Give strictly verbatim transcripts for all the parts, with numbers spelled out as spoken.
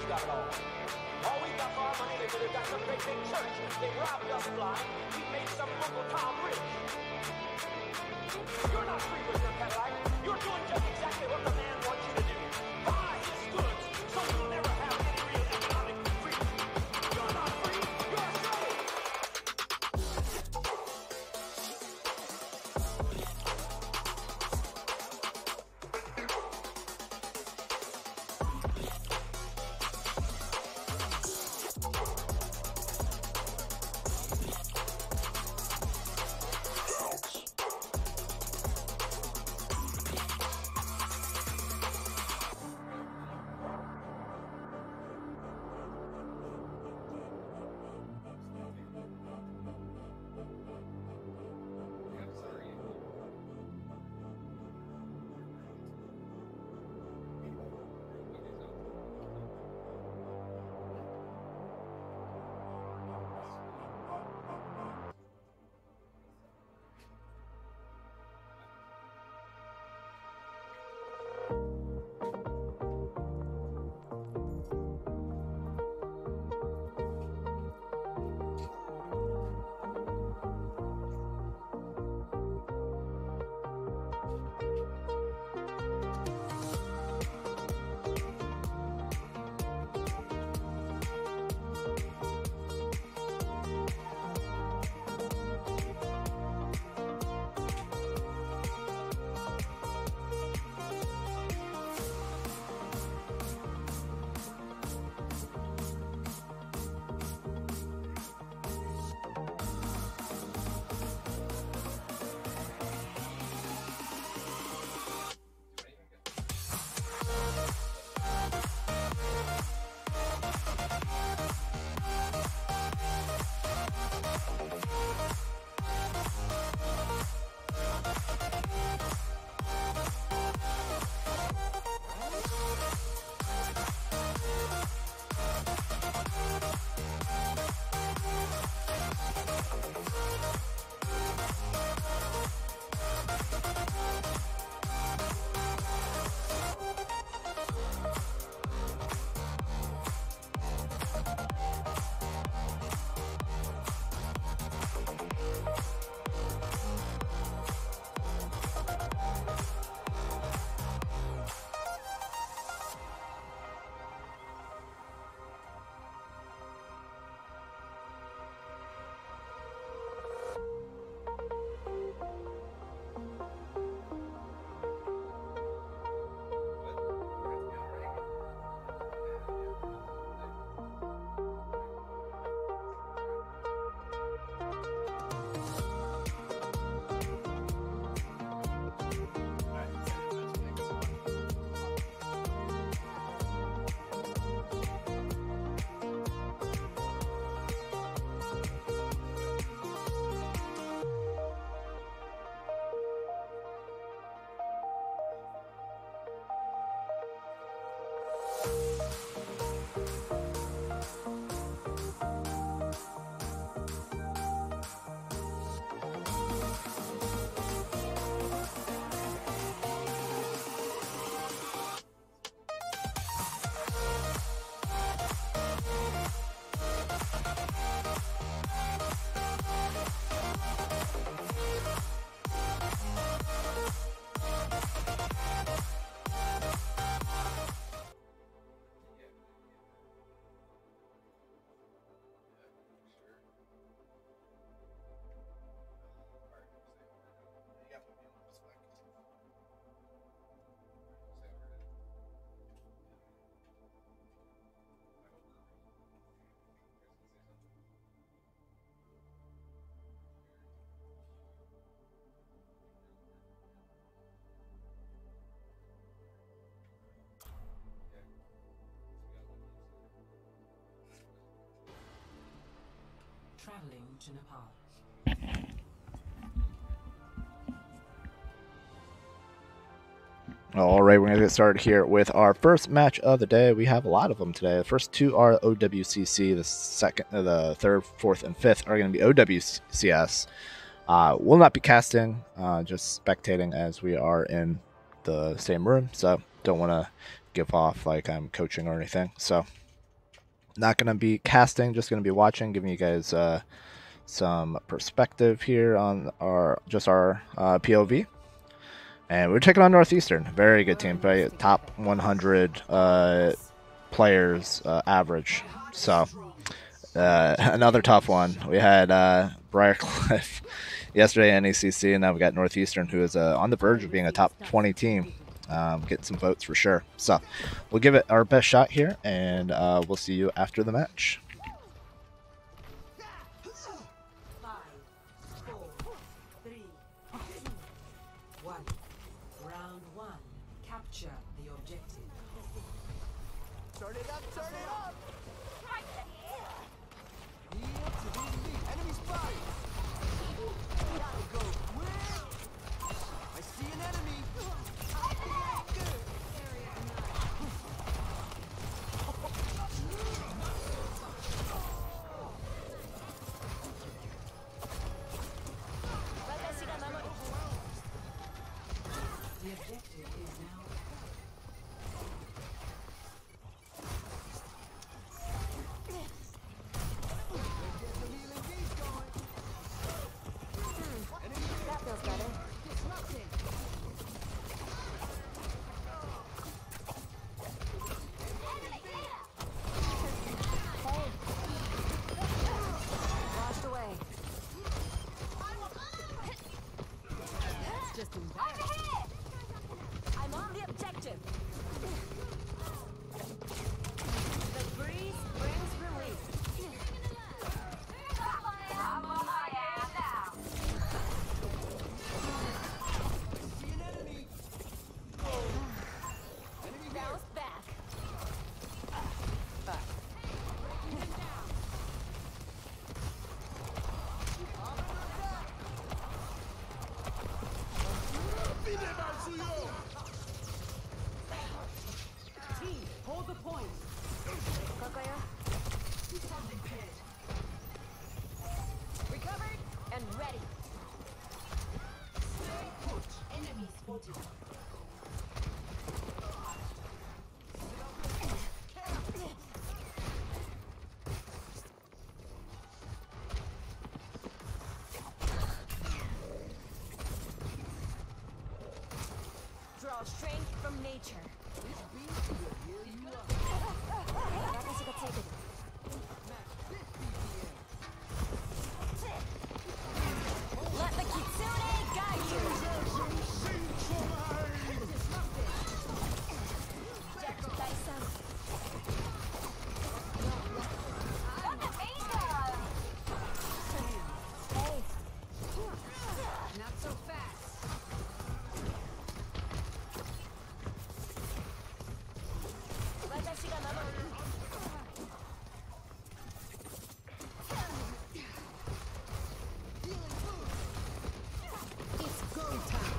rich got it all. All we got for our money, they could have got some great big church. They robbed us blind. We made some Uncle Tom rich. You're not free with your Cadillac. You're doing just exactly what the man wants you to do. Buy his goods, so you'll never have any real economic freedom. You're not free, you're a slave. Traveling to Nepal. All right, we're going to get started here with our first match of the day. We have a lot of them today. The first two are O W C C. The second, uh, the third, fourth, and fifth are going to be O W C S. Uh, we'll not be casting, uh, just spectating as we are in the same room. So don't want to give off like I'm coaching or anything. So Not going to be casting, just going to be watching, giving you guys uh, some perspective here on our just our uh, P O V. And we're taking on Northeastern. Very good team. Probably top one hundred uh, players uh, average. So uh, another tough one. We had uh, Briarcliff yesterday in N E C C, and now we got Northeastern, who is uh, on the verge of being a top twenty team. Um, getting some votes for sure. So we'll give it our best shot here, and uh, we'll see you after the match. Five, four, three, two, one. Round one. Capture the objective. Turn it up, turn it up! Kneel to the elite. Enemy spotted! Gotta go quick! I see an enemy! The objective is now. That feels better. Hey. Washed away. It's just embarrassing. I'm on the objective. The breeze brings relief. I'm on my ass now. See an enemy! Enemy here! Bounce back. Team, hold the point. Kokoyo. Recovered and ready. Enemy spotted. Draw strength from nature. Let the kitsune guide you. Hey. Not so fast. It's go time.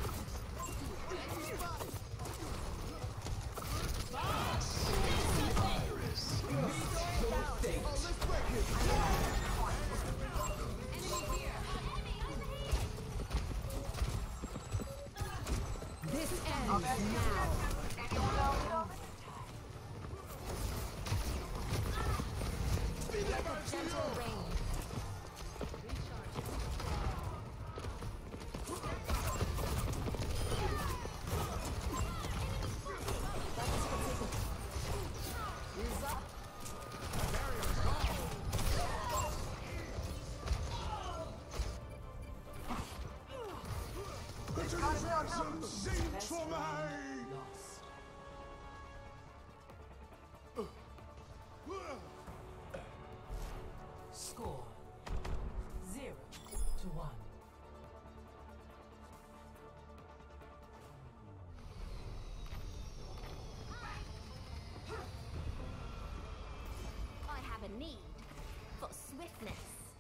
This ends now. Gentle rain. Lost. Score zero to one. I have a need for swiftness.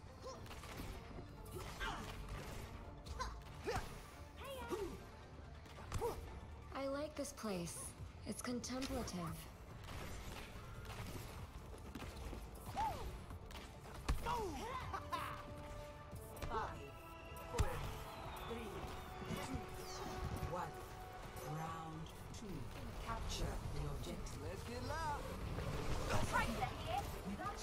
I like this place. It's contemplative. Five, four, three, two, one. Round two. Capture the objective. Let's get loud! Right here.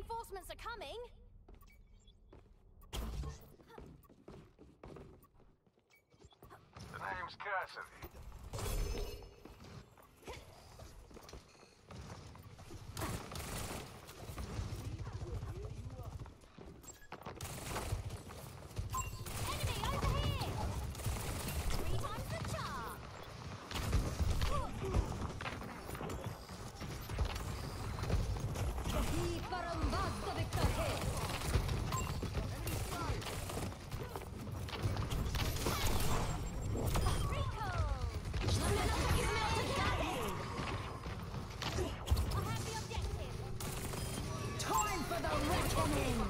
Reinforcements are coming. The name's Cassidy. Enemy over here! Three times the charge! Così farà un vasto vecchiato. Time for the reckoning!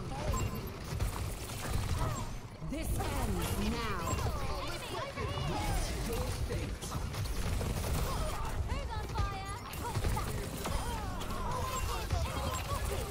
This ends now. Who's on fire? What's that? Enemy spotted!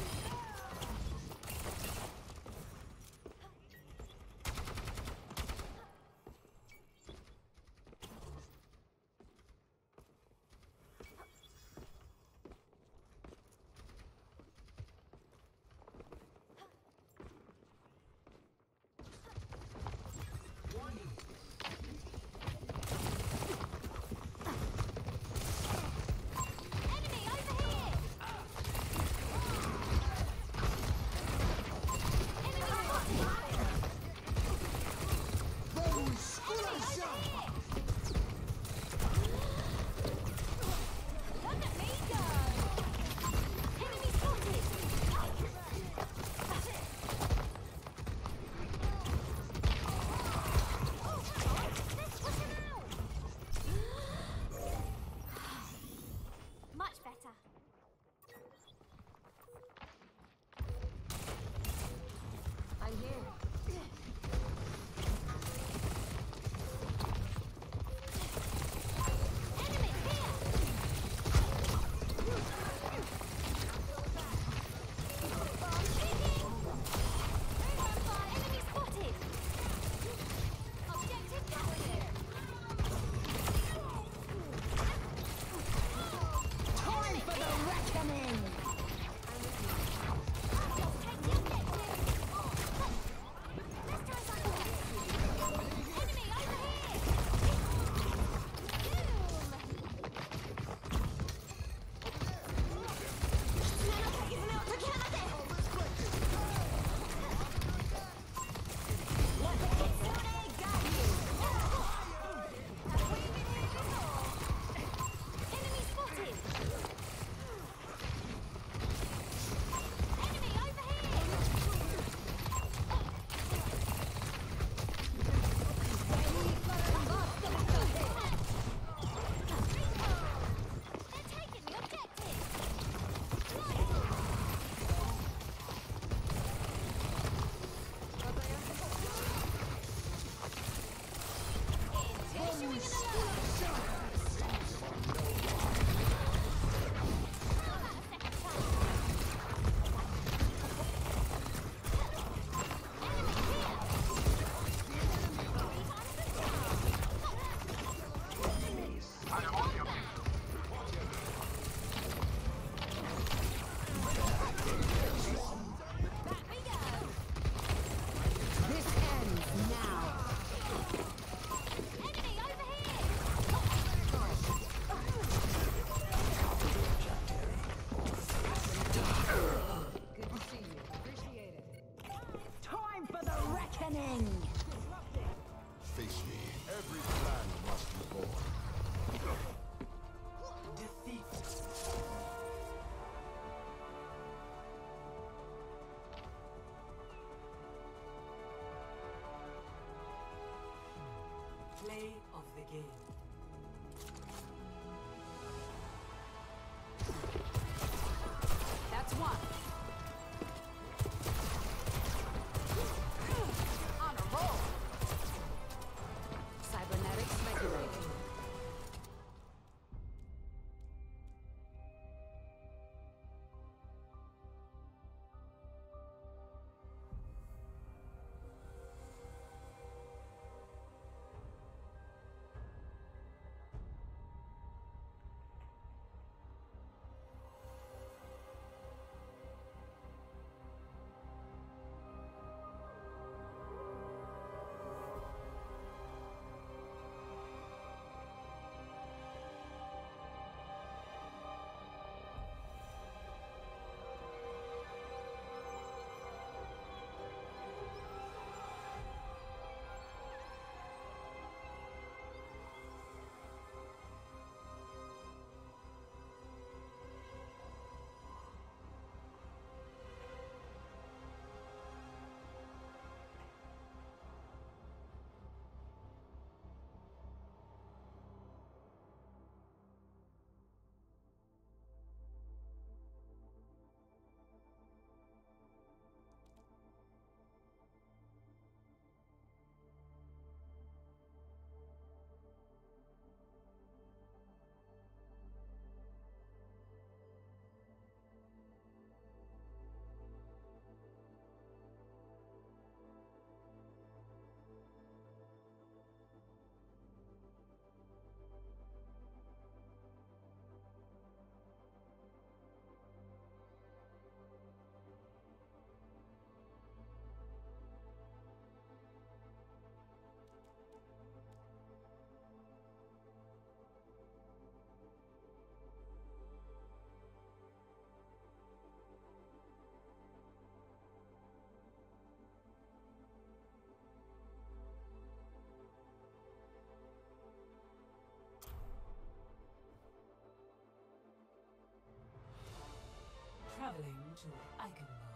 to icon mode.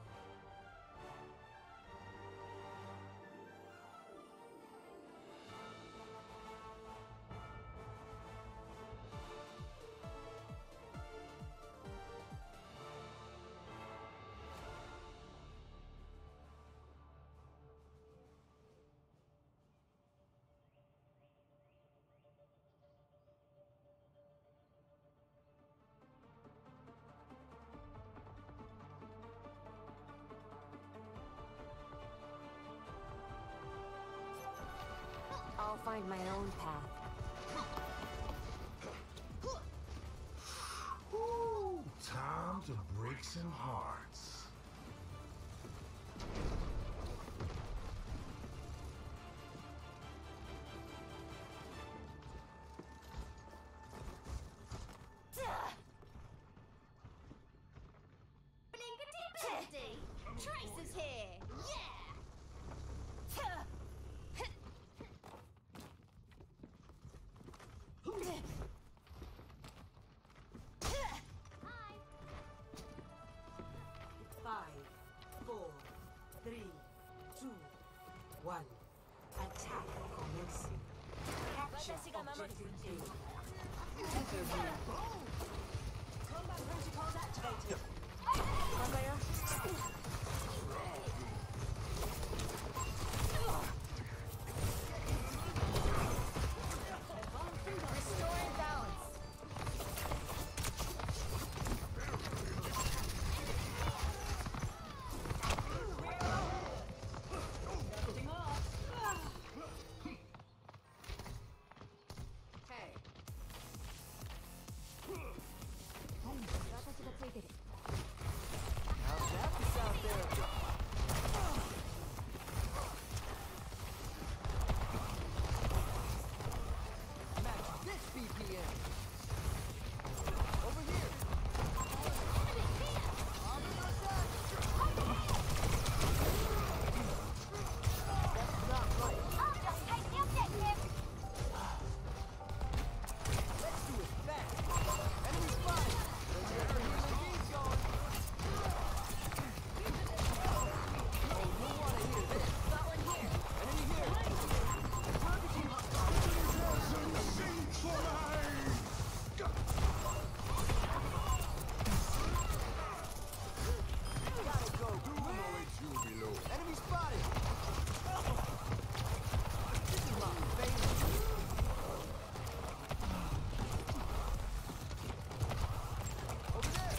I'll find my own path. Ooh, time to break some hearts. Blinkety-blinkety! Trace is here! Yeah! Hi! Five, four, three, two, one. Attack commencing. Capture objective A. Combat protocols activated. Restoring balance. Hey. 私がついてる。 I'll just take the objective. Got one here. Enemy spotted! This is my favorite. Over there!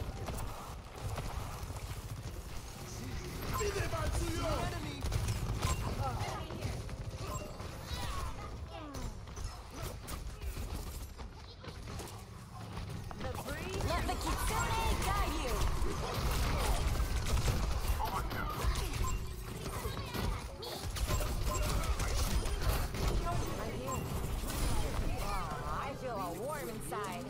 See you! Enemy! Let the Kitsune guide you. I'm here. Wow, I feel all warm inside.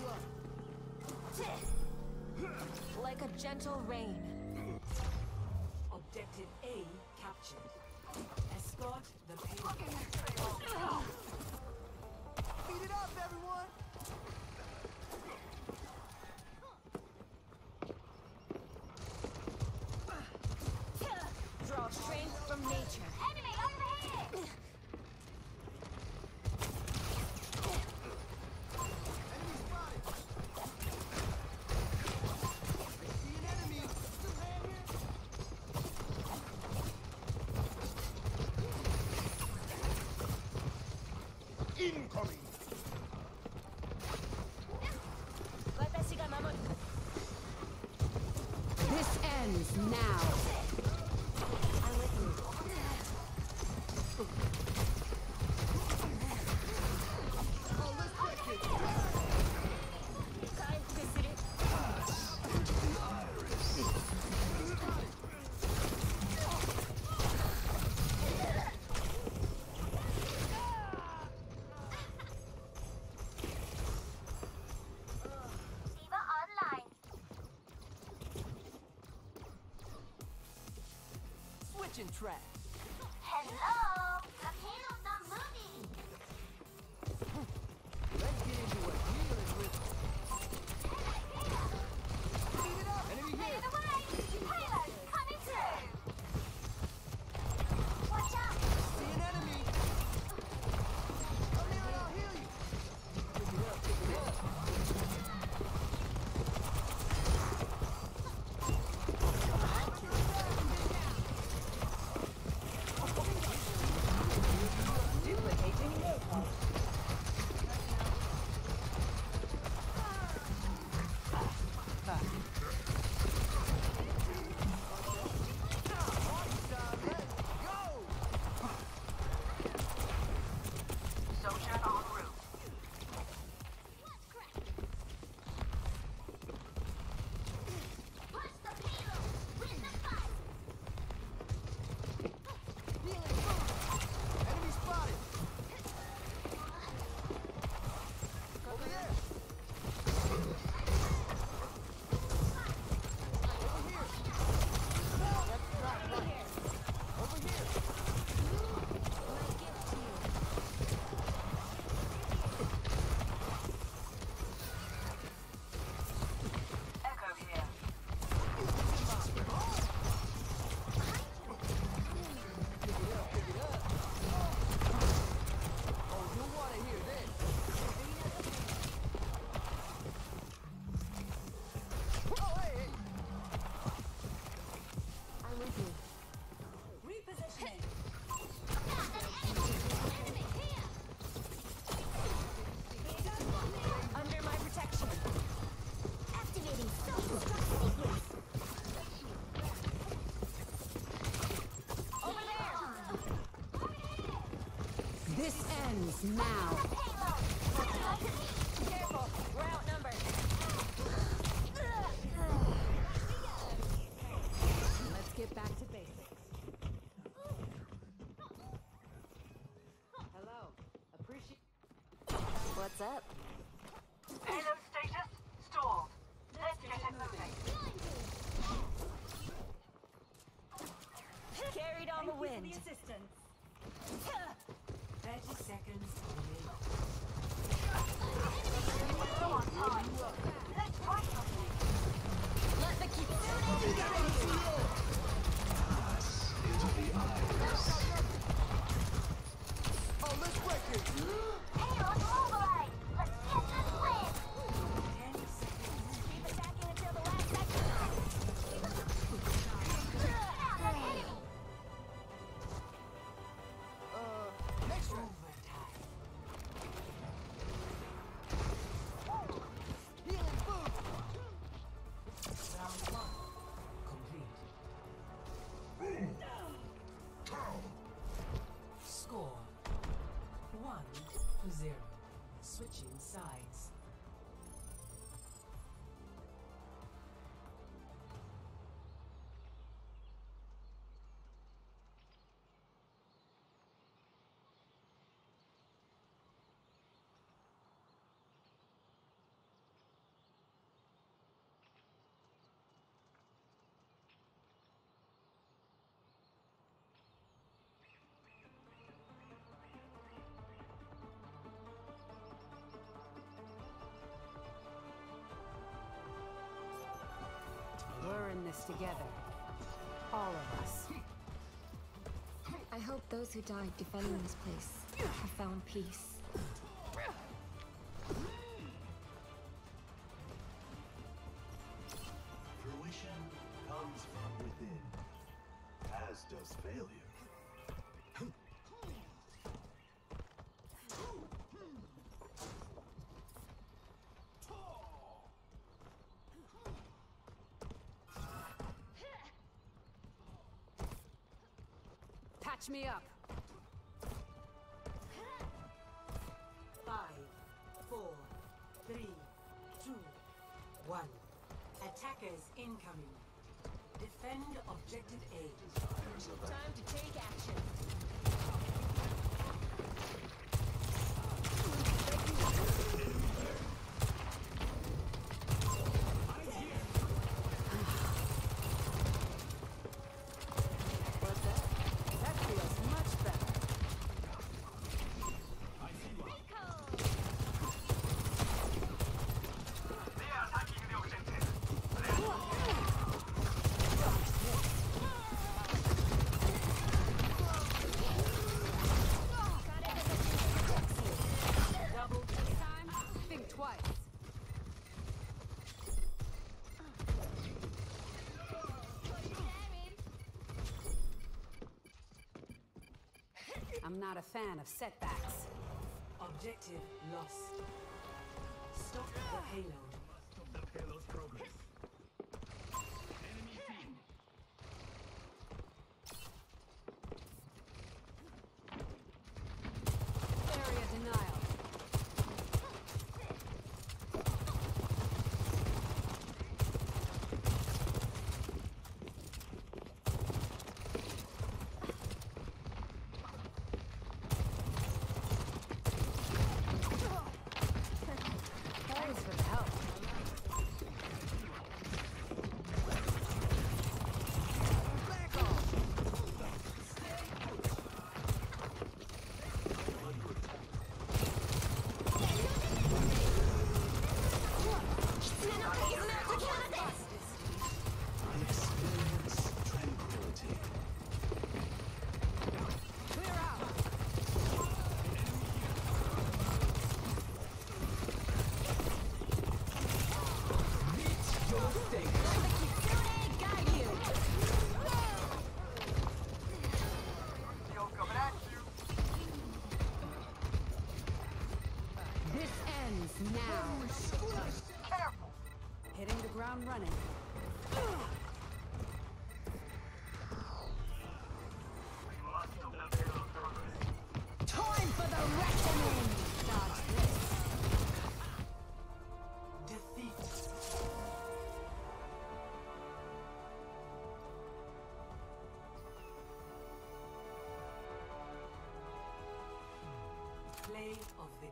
Like a gentle rain. Objective A captured. Escort the payload. Beat it up, everyone! Draw strength from nature. Enemy over here! Enemy spotted! I see an enemy! Still land here? Incoming! This ends now. I'm with you. Oh, let's take it! Time to visit it. Diva online. Switching track! Hello! The payload's not moving! Let's get into a dealing with. Beat it up! Enemy Clear here! the way! Payload This ends now. Careful, we're outnumbered. Let's get back to basics. Hello. Appreciate. What's up? Payload status stalled. Let's get it moving. Carried on the wind. assistance. thirty seconds remaining. Low on time. Let's try something. Let the keep Oh, let's break it. Payload mobilize. Let's get this win. ten seconds. keep attacking until the last second. Uh, next round. Overtime. Healing food. Round one. Complete. Score. One to zero. Switching sides. We're in this together. All of us. I hope those who died defending this place have found peace. Fruition comes from within, as does failure. Patch me up. Five, four, three, two, one. Attackers incoming. Defend objective A. Time to take action. What's that? That feels much better. Double Time? Think twice. I'm not a fan of setbacks. objective lost. Stop the payload. The payload's progress. Area denial. Thanks for the help.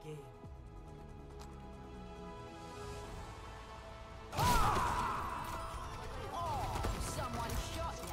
game. Someone shot ya.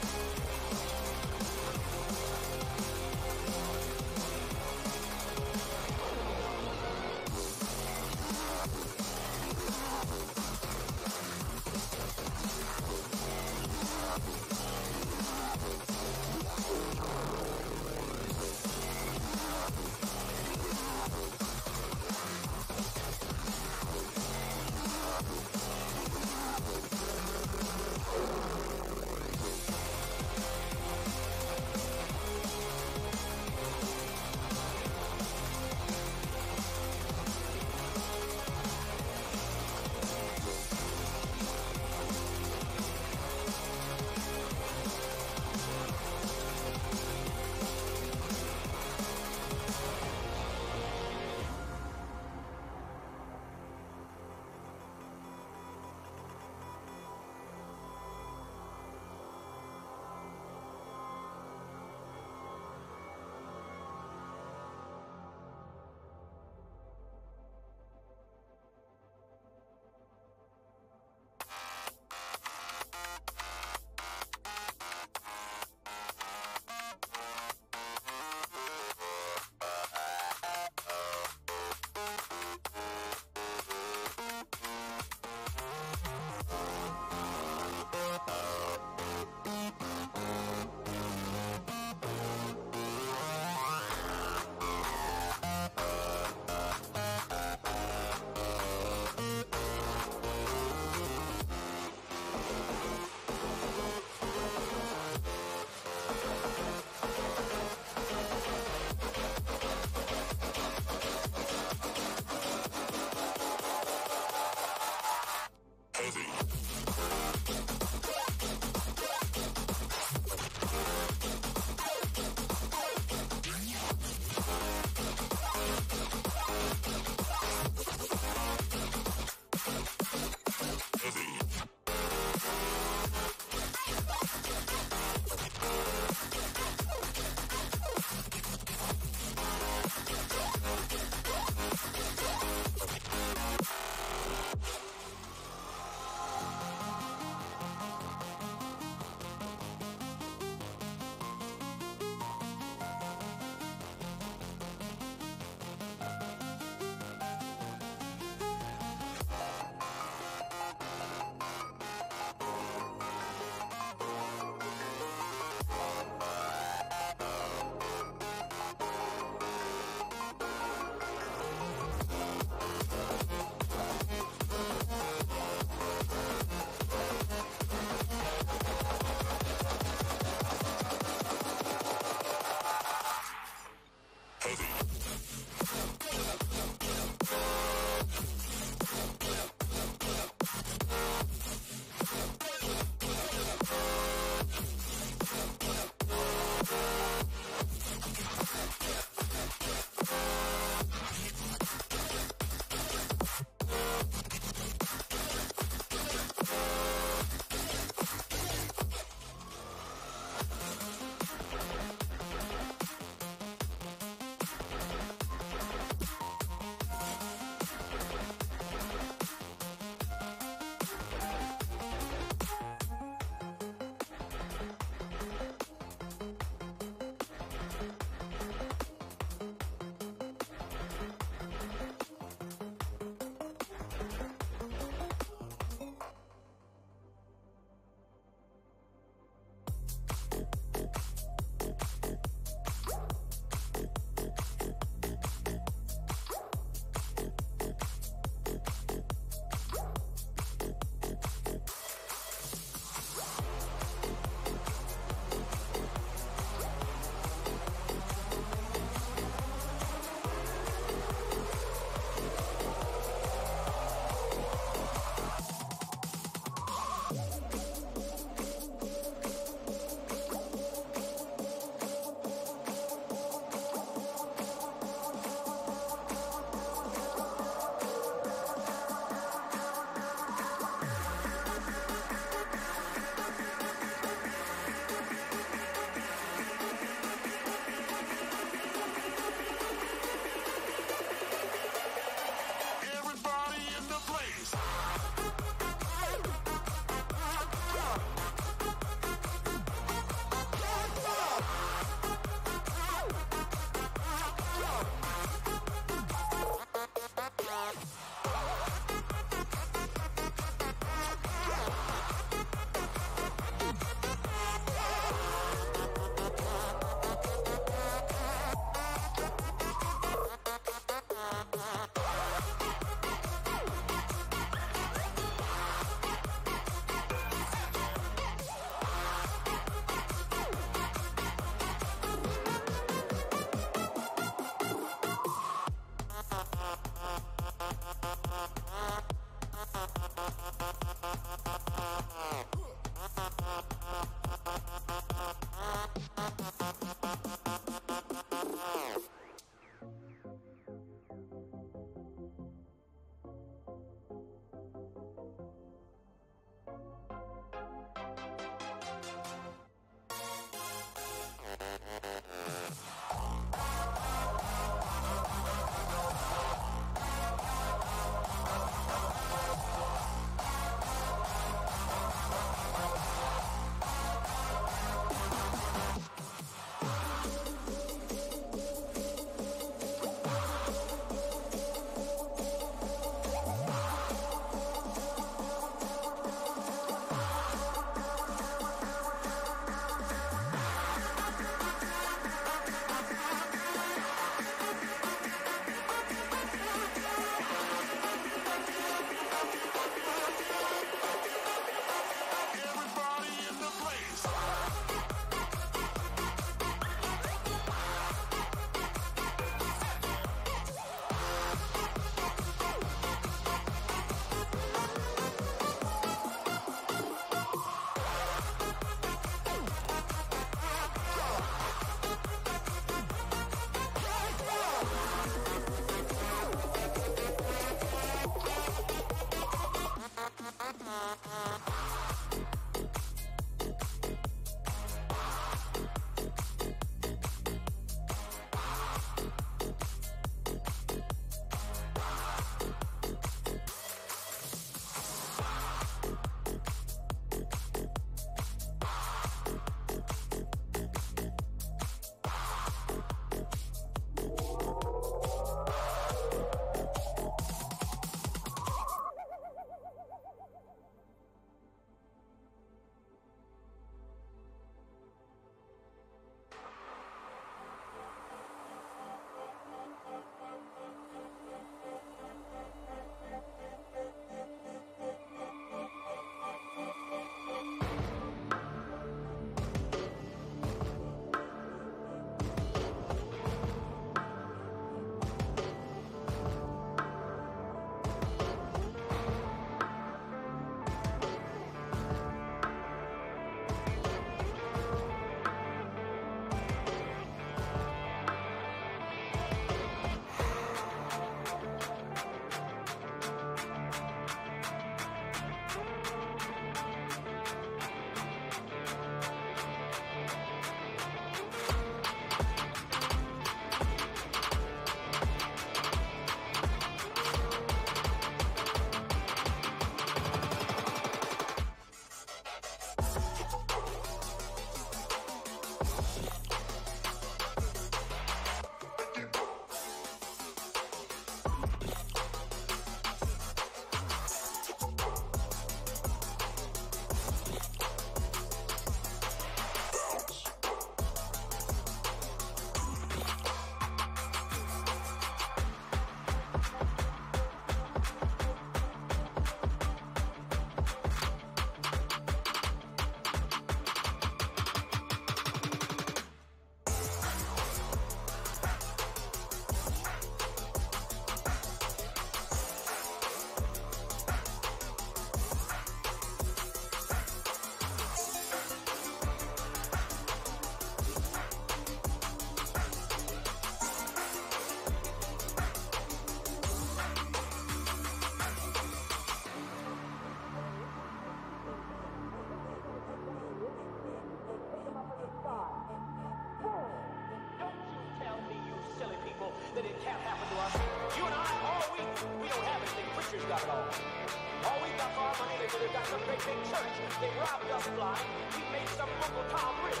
that it can't happen to us. You and I, all we, we don't have anything. Preachers got it all. All we got for our money, they they've got some great big church. They robbed us blind. We made some Uncle Tom rich.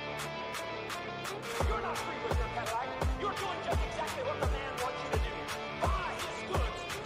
You're not free with your Cadillac. You're doing just exactly what the man wants you to do. Buy his goods,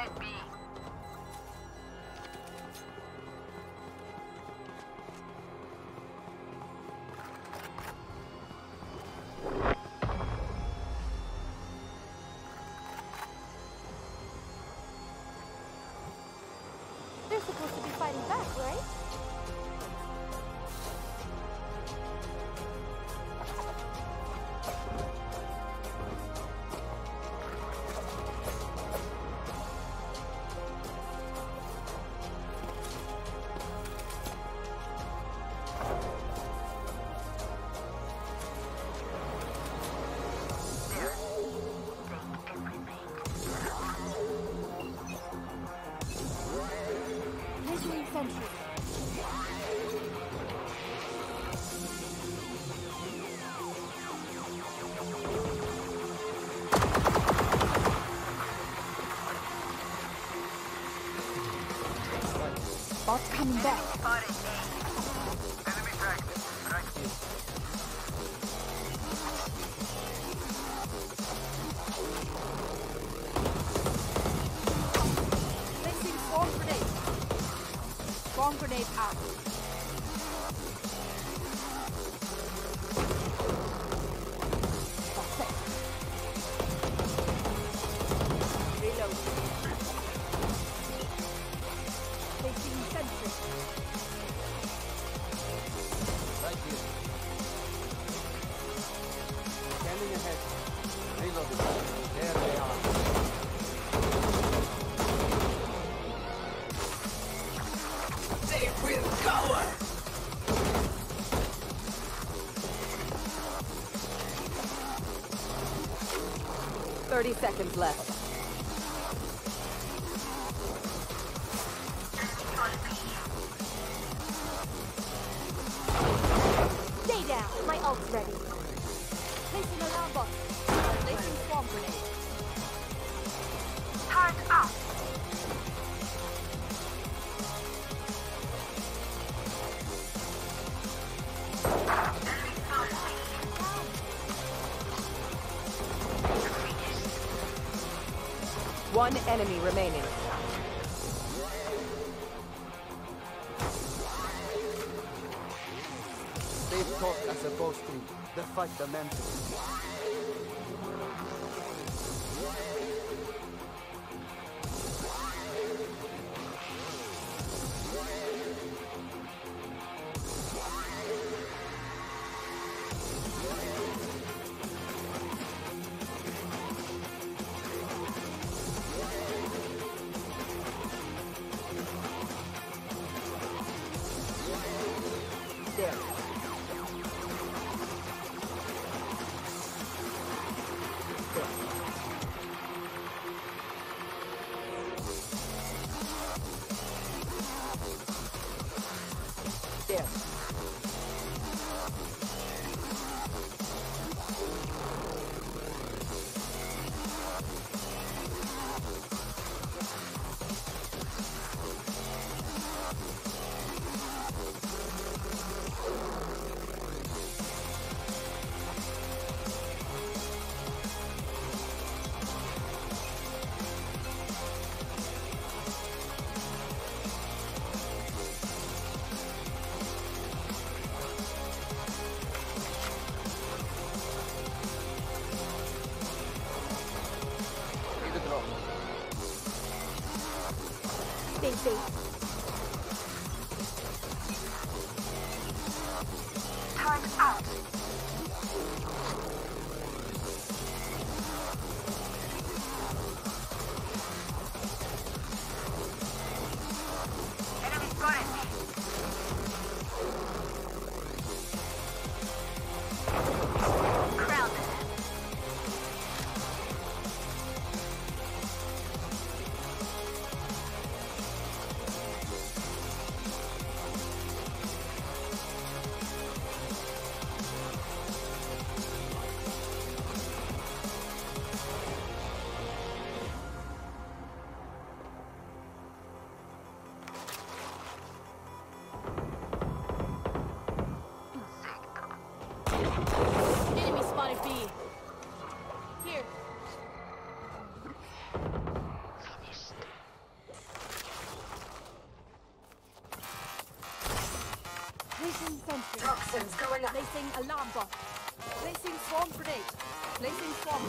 Spotted B. They're supposed to be fighting back, right? Visually sentry. Bot's coming back. Spotted A. Enemy tracked. Right here. Placing swarm grenade. Swarm grenade out. That's it. Reload. Placing sentry. Right here. Scanning ahead. Reloading. There they are. They will cower! Thirty seconds left. Stay down. My ult's ready. Placing alarm bot. Placing swarm grenade. Turret out. One enemy remaining. They've taught as supposed to. The fight the mental. There. There. Need a drop. Stay safe. Turret out. Enemy spotted. Crowded. Placing sentry. Toxins going up. Placing alarm bot. Placing swarm grenade. Placing swarm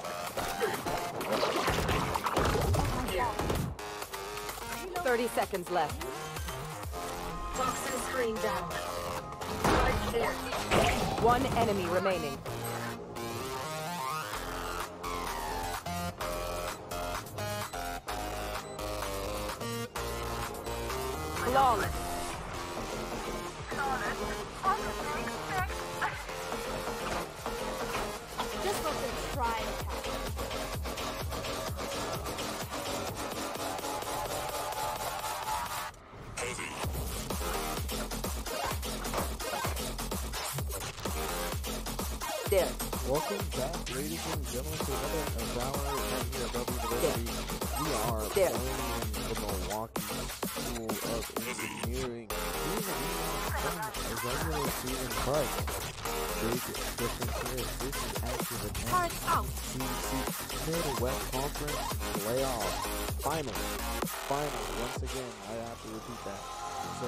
grenade. Thirty seconds left. Toxin screen down. Right here. One enemy remaining. Flawless. Just want to try and catch. There. Welcome back, ladies and gentlemen, to another hour right here at Overwatch. We are There. playing the Milwaukee School of Engineering. These are a regular season, but big difference here is this is actually the Turret out. O W C C Midwest Conference playoff final. Final. Once again, I have to repeat that. So.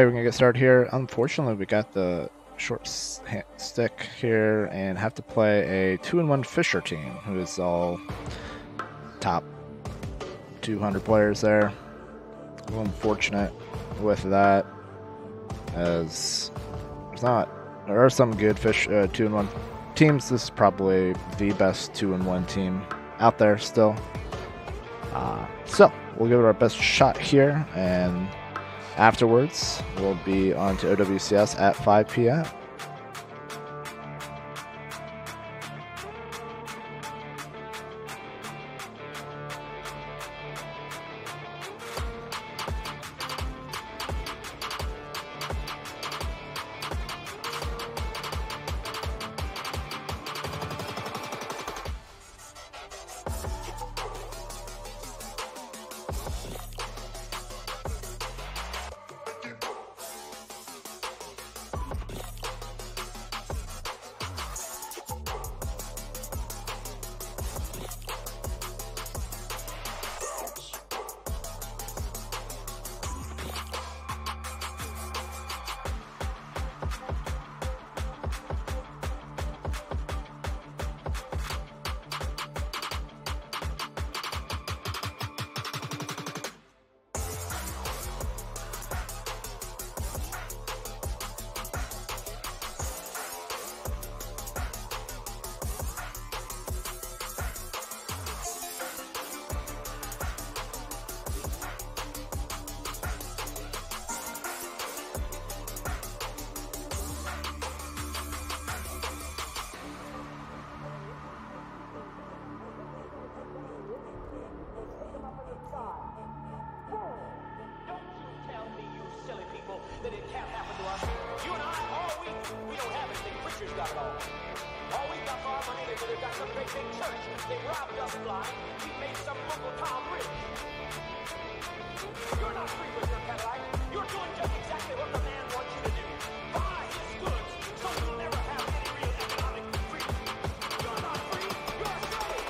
way, we're gonna get started here. Unfortunately, we got the short stick here and have to play a two and one Fisher team, who is all top two hundred players there. A little unfortunate with that, as there's not there are some good fish uh, two and one teams. This is probably the best two and one team out there still. Uh, so we'll give it our best shot here, and afterwards we'll be on to O W C S at five P M that it can't happen to us. You and I, all we, we don't have anything. Preachers got it all. All we got for our money, they, they've got some great big church. They robbed us blind. We made some Uncle Tom rich. You're not free with your Cadillac. You're doing just exactly what the man wants you to do. Buy his goods, so you'll never have any real economic freedom. You're not free. You're a slave.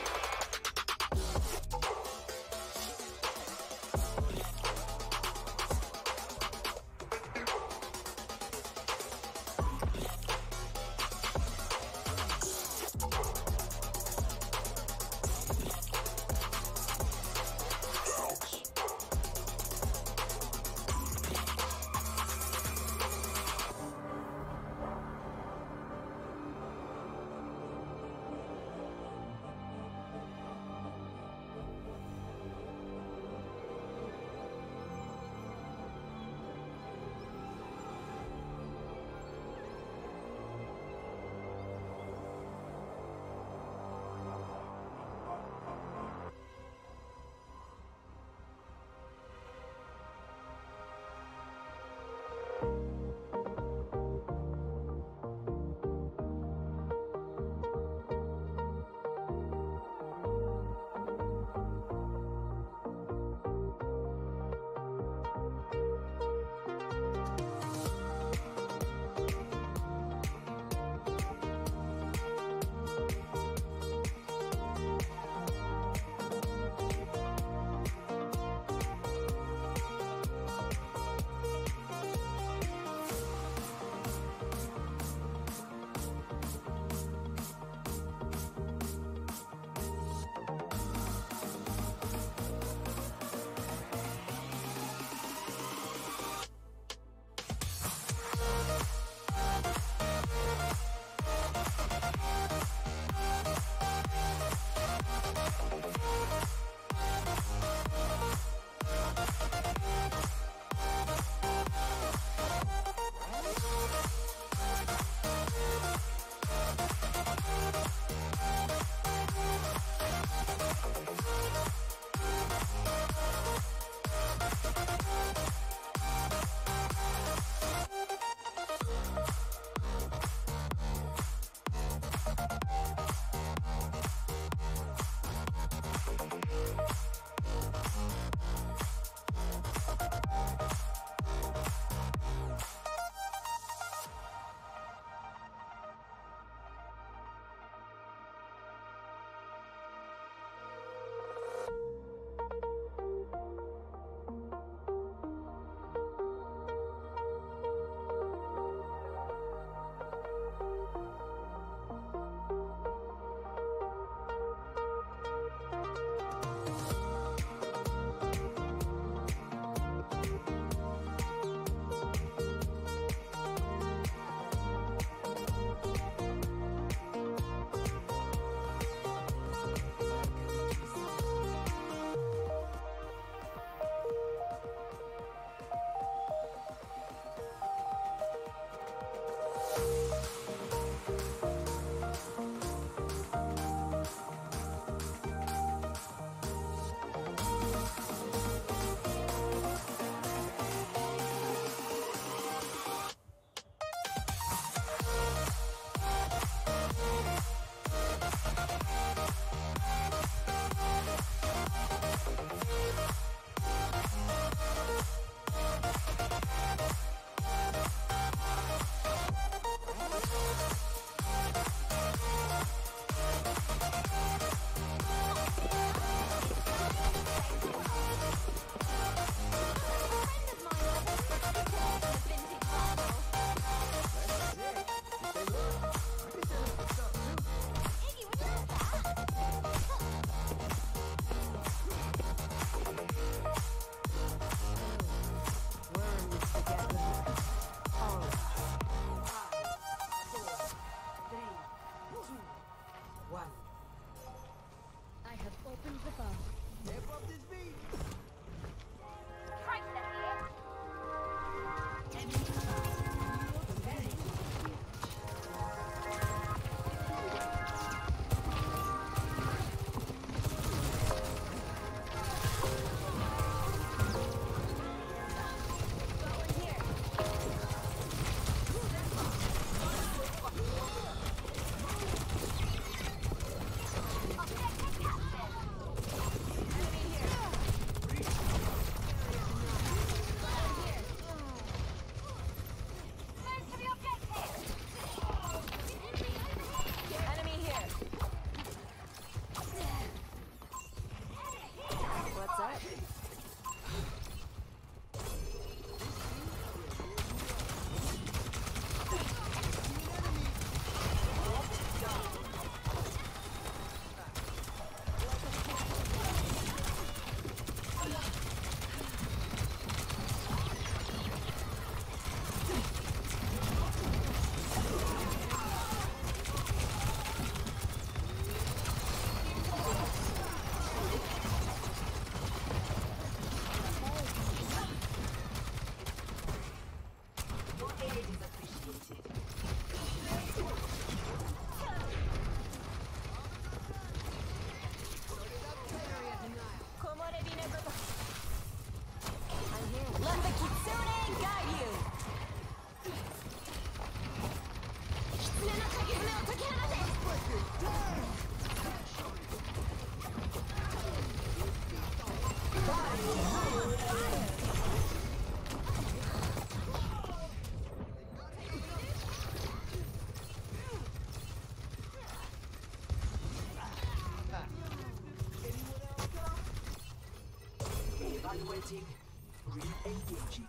Evaluating. Re-engaging.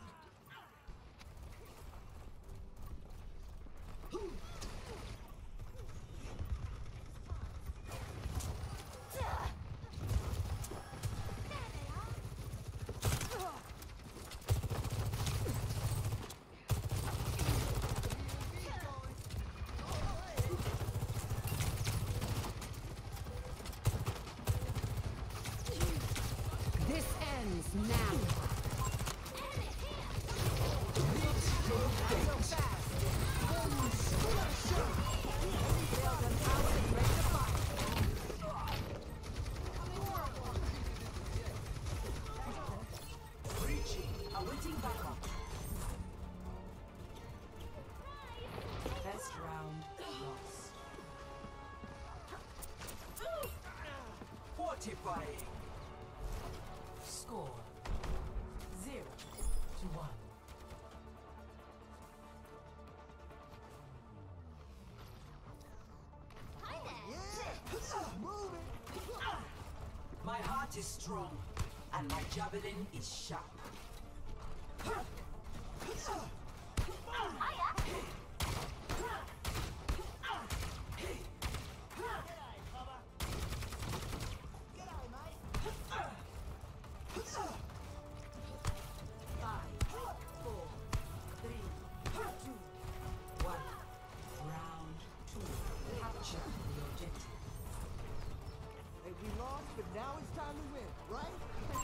This ends now. Awaiting backup. Best round lost. Fortifying. Score zero to one. My heart is strong, and my javelin is sharp. Five, four, three, two, one. Round two. Capture the objective. Hey, we lost, but now it's time to win, right?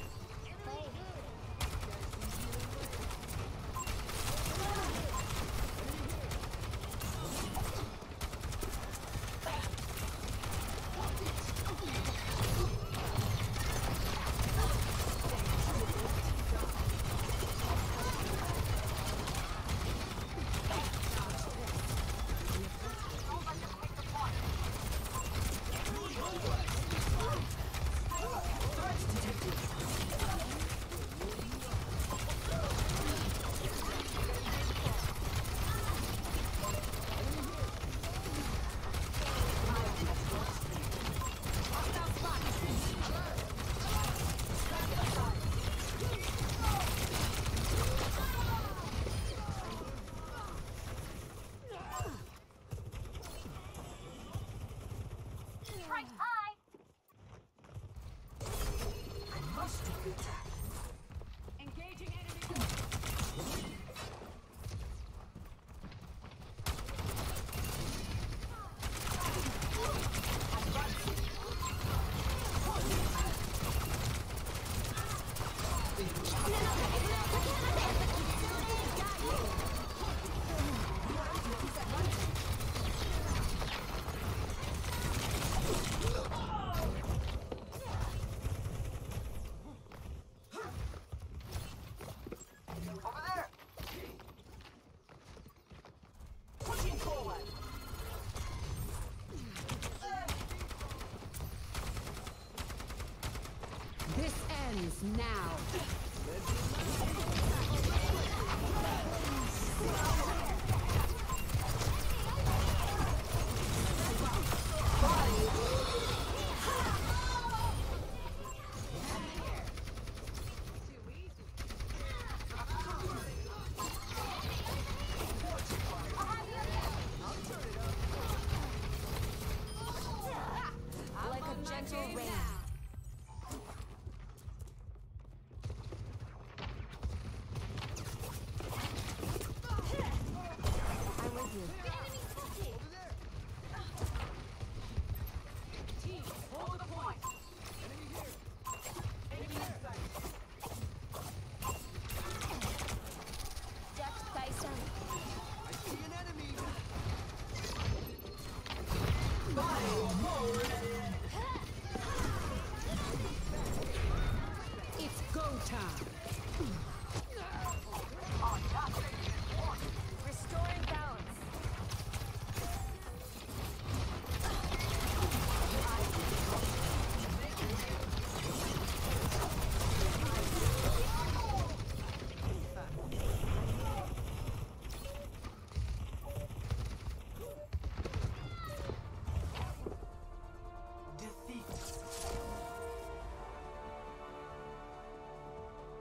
This ends now. Like a gentle rain. I'm with you. Team, hold the point. Enemy here. Enemy inside. Jack Tyson. I see an enemy. It's go time. Restoring balance. Defeat.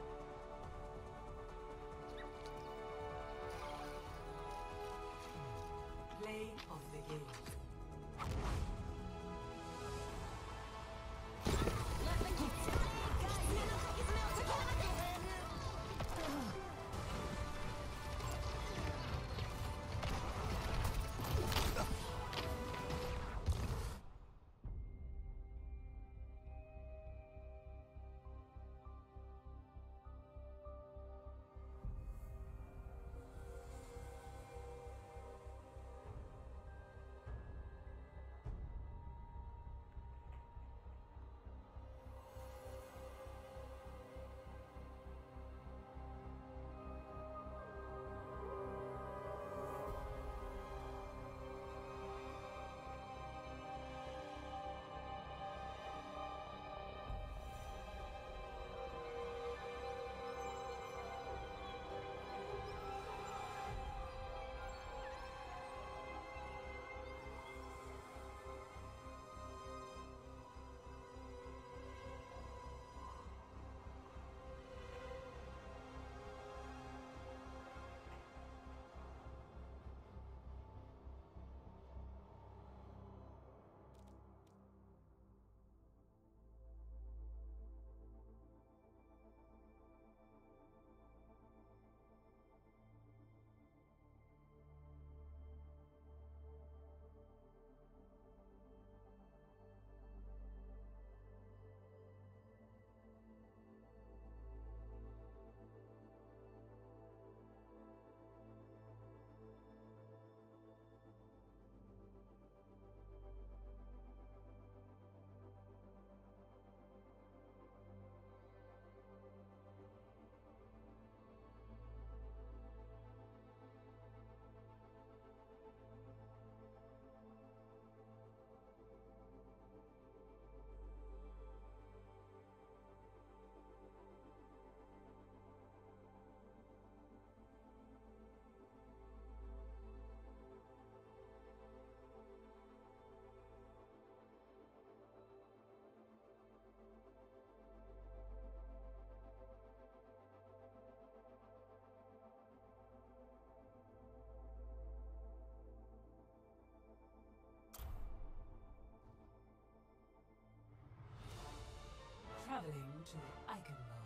Traveling to Eichenloh.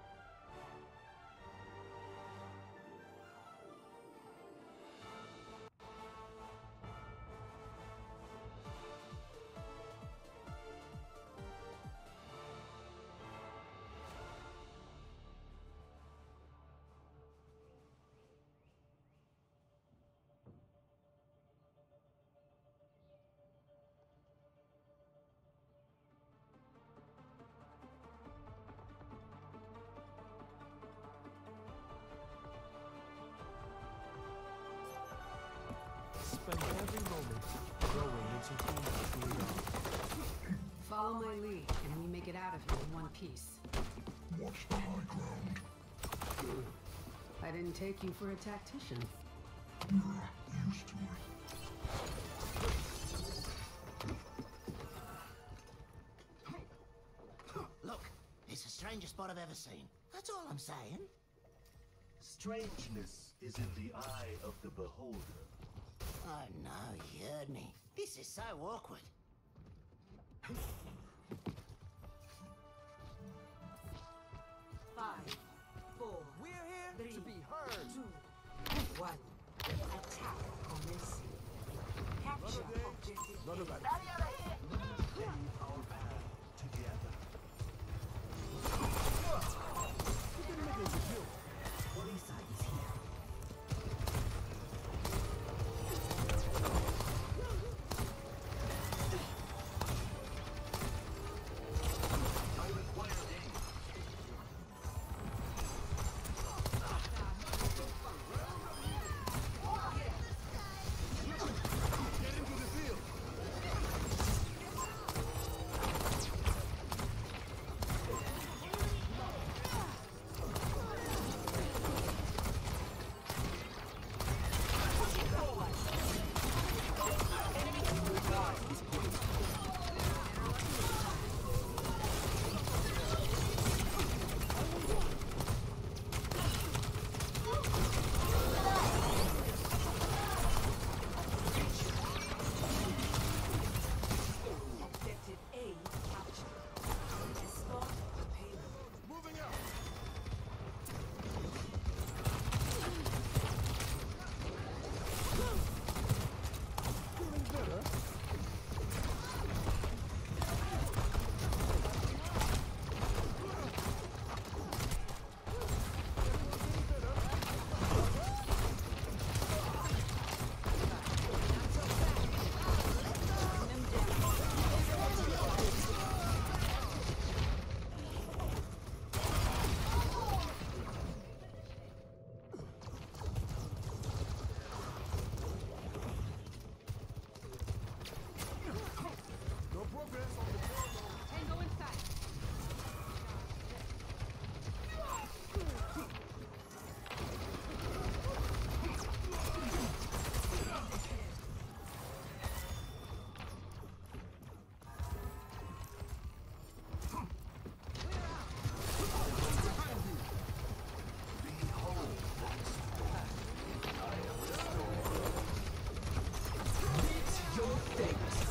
Spend every moment growing into who you are. Follow my lead, and we make it out of here in one piece. Watch the high ground. I didn't take you for a tactician. You're used to it. Look, it's the strangest spot I've ever seen. That's all I'm saying. Strangeness is in the eye of the beholder. Oh no, you heard me. This is so awkward. Five, four, We're here three, to be heard. two, one. Attack commencing. Capture objective. None of that. Pave our path together. You didn't make it a kill. Lisa is here. I require aid. Get into the field. Objective A captured. Escort the payload. Moving out. Feeling better? No progress on the corridor. Tango in sight. Behold once more. I am restored. Meet your fate.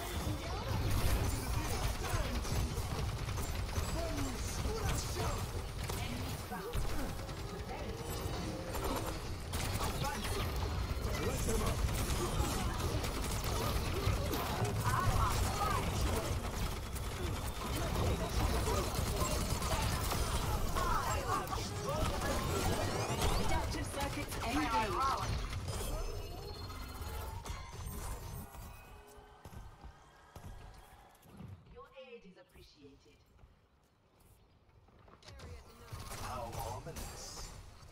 Let them up. Adaptive circuits engaged. Your aid is appreciated. How ominous.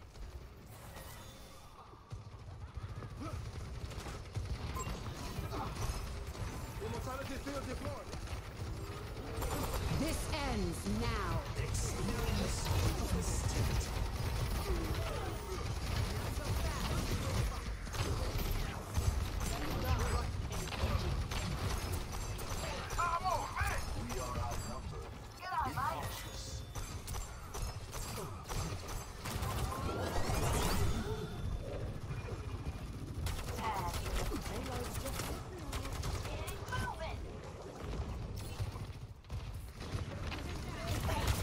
Immortality field deployed. This ends now. Experience instinct. We are outnumbered. Be cautious. Moving.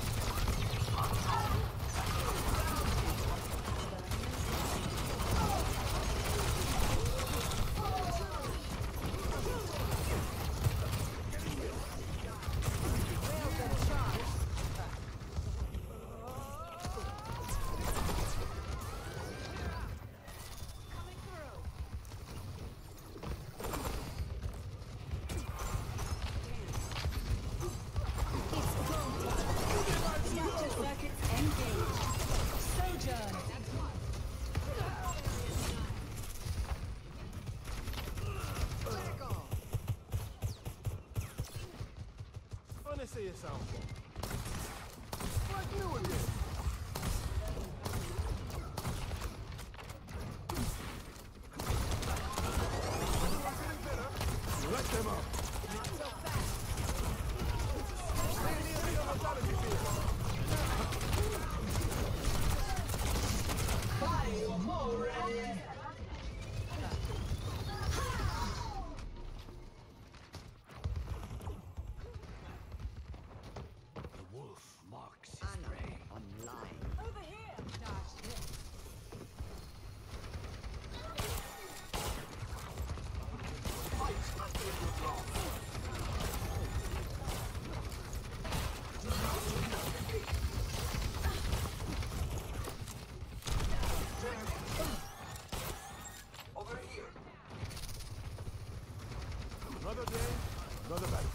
Another battle.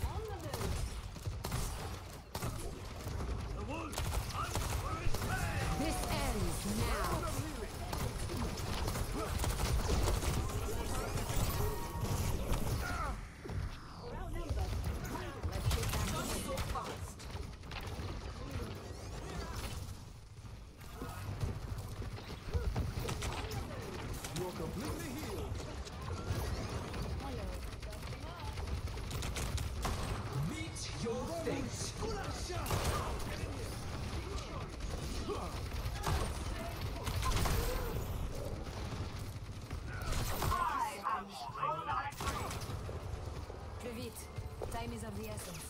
This ends now. You're completely healed. Meet your fate. Plus vite. Time is of the essence.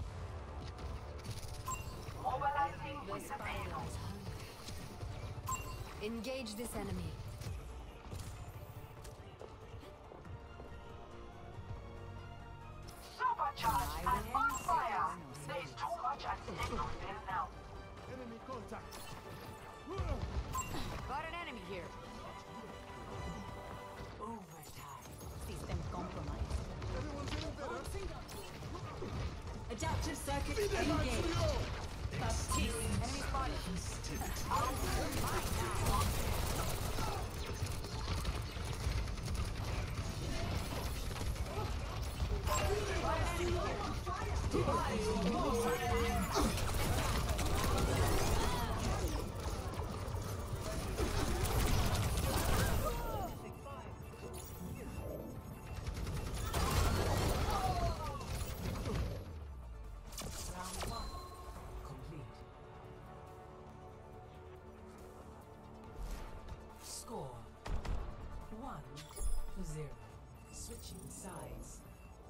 The spider is hungry. Engage this enemy. Supercharged and on fire. There's too much at stake over there now. Enemy contact. Got an enemy here. Overtime. System compromised. Everyone's getting better. Adaptive circuit engaged. Baptiste. Enemy spotted. Round one. Complete. Score. One to zero. Switching sides.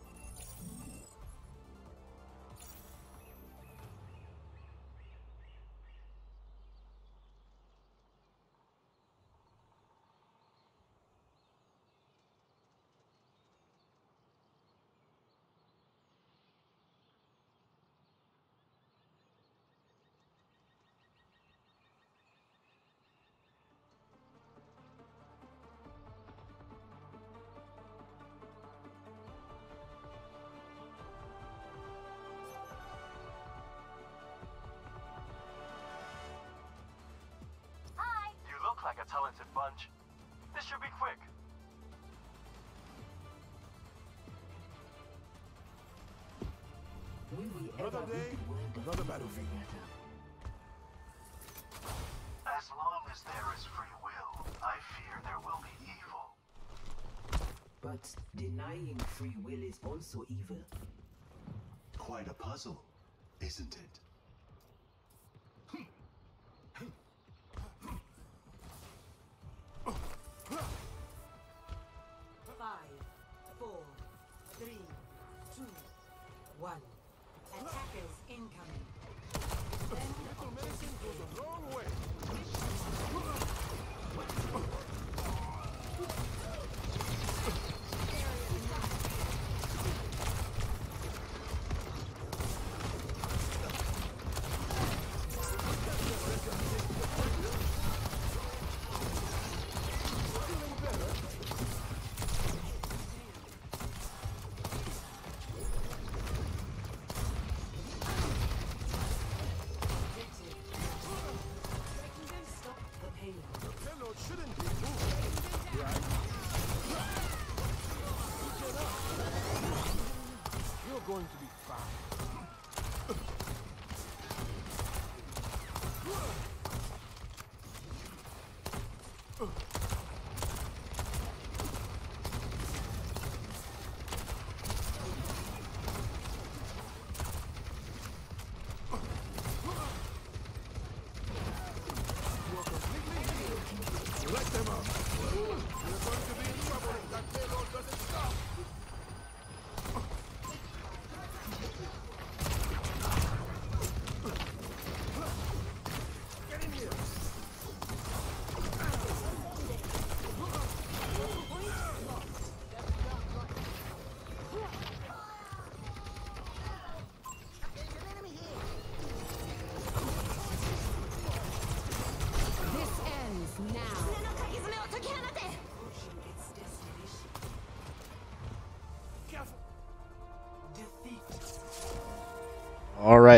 You look like a talented bunch. This should be quick. Another day, another battlefield. As long as there is free will, I fear there will be evil. But denying free will is also evil. Quite a puzzle, isn't it? Five, four, three, two, one. Attackers incoming. Little medicine goes a long way.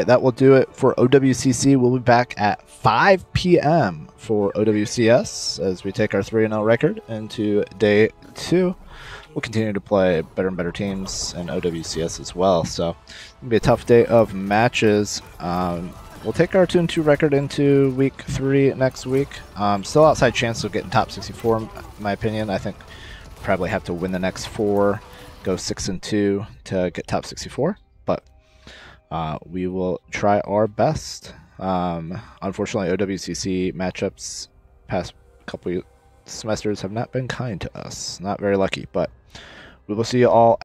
right, that will do it for O W C C. We'll be back at five p m for O W C S as we take our three and oh record into day two. We'll continue to play better and better teams in O W C S as well. So it's going to be a tough day of matches. Um, we'll take our two and two record into week three next week. Um, still outside chance of getting top sixty-four, in my opinion. I think we'll probably have to win the next four, go six and two to get top sixty-four. But uh, we will try our best. Um, unfortunately, O W C C matchups past couple semesters have not been kind to us. Not very lucky, but we will see you all